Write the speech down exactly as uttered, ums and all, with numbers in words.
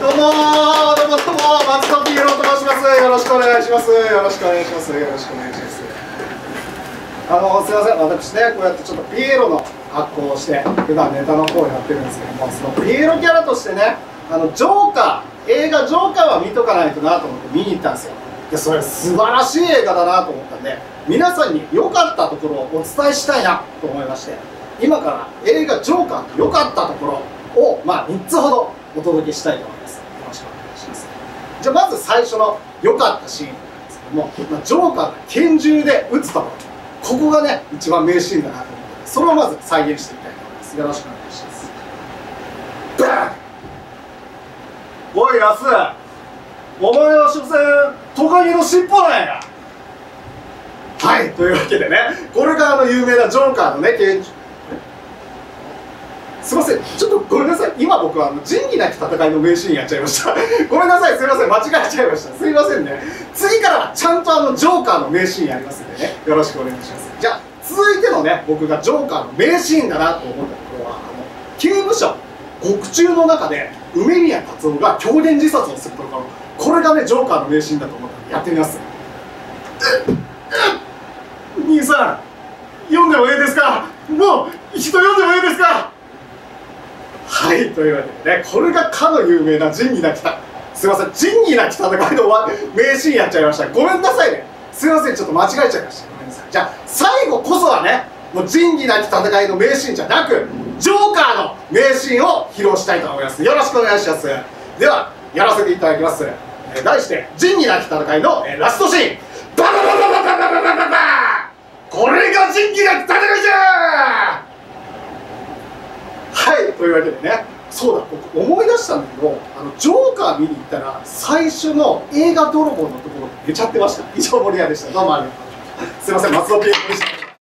どうもーどうもどうも松戸ピエロと申します。よろしくお願いします。よろしくお願いします。よろしくお願いします。あのすいません、私ねこうやってちょっとピエロの格好をして普段ネタの方をやってるんですけども、そのピエロキャラとしてね、あのジョーカー映画ジョーカーは見とかないとなと思って見に行ったんですよ。でそれ素晴らしい映画だなと思ったんで、皆さんに良かったところをお伝えしたいなと思いまして、今から映画ジョーカーの良かったところをまあみっつほどお届けしたいと思います。よろしくお願いします。じゃあまず最初の良かったシーンなんですけども、まあ、ジョーカーが拳銃で撃つところ、ここがね一番名シーンだなと思って、それをまず再現してみたいと思います。よろしくお願いします。バン！おい安、お前は所詮トカゲの尻尾なんや。はい、というわけでね、これがあの有名なジョーカーのね拳銃。すいません、ちょっとごめんなさい、今僕はあの仁義なき戦いの名シーンやっちゃいましたごめんなさい、すいません、間違えちゃいました。すいませんね。次からはちゃんとあのジョーカーの名シーンやりますんでね、よろしくお願いします。じゃあ続いてのね、僕がジョーカーの名シーンだなと思ったところは、あの刑務所獄中の中で梅宮達夫が狂言自殺をするところ、これがねジョーカーの名シーンだと思ったんでやってみます。兄さん、読んでもいいですか？もう一度読んでもいいですか？はい、というわけでね、これがかの有名な仁義なき戦い、すいません、仁義なき戦いの名シーンやっちゃいました。ごめんなさいね、すいません、ちょっと間違えちゃいました。ごめんなさい。じゃあ最後こそはね、もう仁義なき戦いの名シーンじゃなくジョーカーの名シーンを披露したいと思います。よろしくお願いします。ではやらせていただきます。えー、題して仁義なき戦いの、えー、ラストシーン、バババババババババババ、これが仁義なき戦いじゃー。はい、というわけでね、そうだ、僕思い出したんだけど、あのジョーカー見に行ったら最初の映画泥棒のところ出ちゃってました。以上、森谷でした。どうもありがとうございました。すいません、松尾ピエロでした。